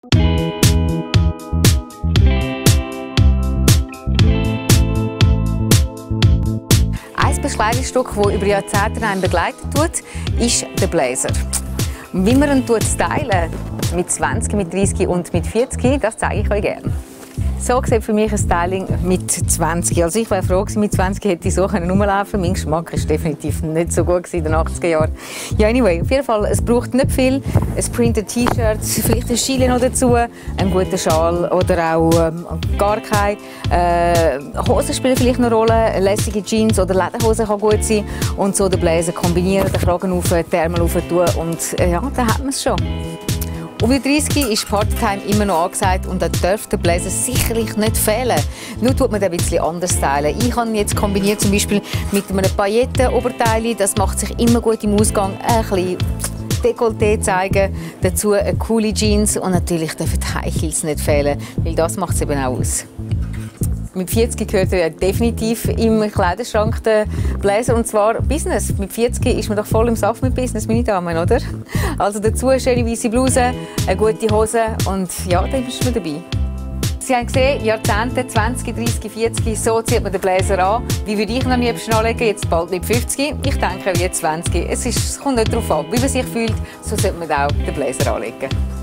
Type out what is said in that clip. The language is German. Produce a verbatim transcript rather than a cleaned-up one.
Ein Kleidungsstück, das über Jahrzehnte einen begleitet tut, ist der Blazer. Wie man ihn stylen, mit zwanzig, mit dreißig und mit vierzig, das zeige ich euch gerne. So sieht für mich ein Styling mit zwanzig. Also ich wäre froh gewesen, mit zwanzig hätte ich so rumlaufen können. Mein Geschmack war definitiv nicht so gut in den achtziger Jahren. Ja, anyway, auf jeden Fall, es braucht nicht viel. Ein printed T-Shirt, vielleicht ein Chile noch dazu, einen guten Schal oder auch ähm, gar kein. Äh, Hosen spielen vielleicht eine Rolle, lässige Jeans oder Lederhosen kann gut sein. Und so den Blazer kombinieren, den Kragen auf, die Ärmel auf tun und äh, ja, dann hat man es schon. Um die dreißig ist Partytime immer noch angesagt und da darf der Blazer sicherlich nicht fehlen. Nur tut man den ein bisschen anders stylen. Ich habe ihn jetzt kombiniert zum Beispiel mit einem Pailletten-Oberteil. Das macht sich immer gut im Ausgang. Ein bisschen Dekolleté zeigen, dazu eine coole Jeans und natürlich dürfen die High Heels nicht fehlen, weil das macht es eben auch aus. Mit vierzig gehört ja definitiv im Kleiderschrank der Blazer, und zwar Business. Mit vierzig ist man doch voll im Saft mit Business, meine Damen, oder? Also dazu eine schöne weiße Bluse, eine gute Hose und ja, dann bist du dabei. Sie haben gesehen, Jahrzehnte, zwanzig, dreißig, vierzig, so zieht man den Blazer an. Wie würde ich ihn am liebsten anlegen? Jetzt bald mit fünfzig. Ich denke wie zwanzig. Es, ist, es kommt nicht darauf an, wie man sich fühlt, so sollte man auch den Blazer anlegen.